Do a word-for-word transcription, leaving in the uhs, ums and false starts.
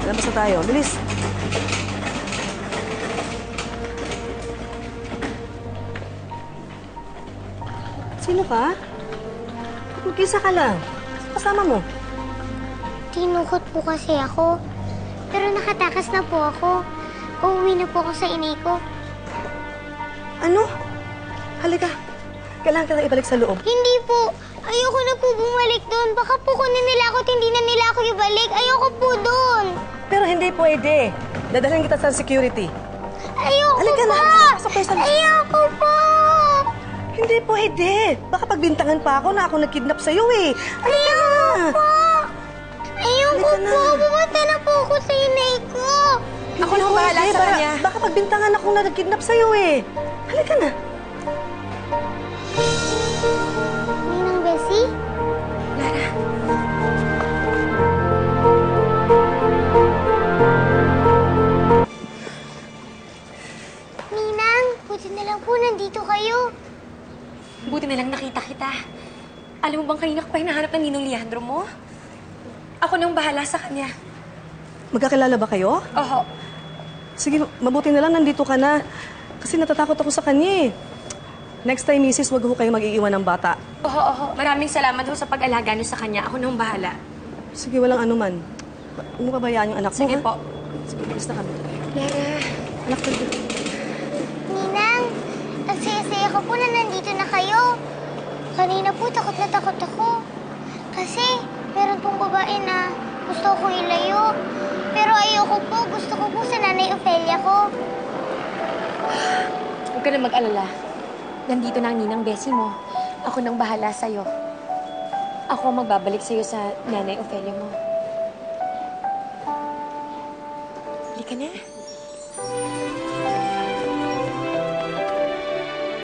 Labas na tayo. Bilis. Sino ka? Mag-isa ka lang. Kasama mo. Tinukot po kasi ako. Pero nakatakas na po ako. Uuwi na po ako sa inay ko. Ano? Halika. Kailangan ka lang ibalik sa loob. Hindi po. Ayoko na po bumalik doon. Baka po kunin nila ako at hindi na nila ako ibalik. Ayoko po doon. Pero hindi pwede. Dadalhin kita sa security. Ayoko Halika po. na. Pasok tayo sa loob. Ayoko po. Hindi pwede. Baka pagbintangan pa ako na ako nag-kidnap sa'yo eh. Halika na. Po. Ayoko Halika na. po. Pumunta na po ako sa inay ko. Ako na bahala Pwede. sa Baka- kanya. Baka pagbintangan ako na nag-kidnap sa'yo eh. Halika na. Ninang Bessie? Lara, Ninang, buti na lang po nandito kayo. buti na lang nakita kita. Alam mo bang kanina ko pa hinahanap ng Ninong Leandro mo? Ako nang bahala sa kanya. Magkakilala ba kayo? Oho. Sige, mabuti na lang nandito ka na. Kasi natatakot ako sa kanya eh. Next time, misis, wag ho kayo mag-iiwan ng bata. Oho, oho. Maraming salamat ho sa pag-alaga niyo sa kanya. Ako nang bahala. Sige, walang anuman. Huwag mo kabayaan yung anak mo, Sige ha? po. Sige, basta kami. Lara, Anak ko. Ninang, ang saya-saya ko po na nandito na kayo. Kanina po, takot na takot ako. Kasi, meron pong babae na gusto ko ilayo. Pero ayoko po, gusto ko po sa nanay Ophelia ko. huwag ka na mag-alala. Nandito na ang Ninang Bessie mo. Ako nang bahala sa'yo. Ako ang magbabalik sa'yo sa nanay Ophelia mo. Halika na.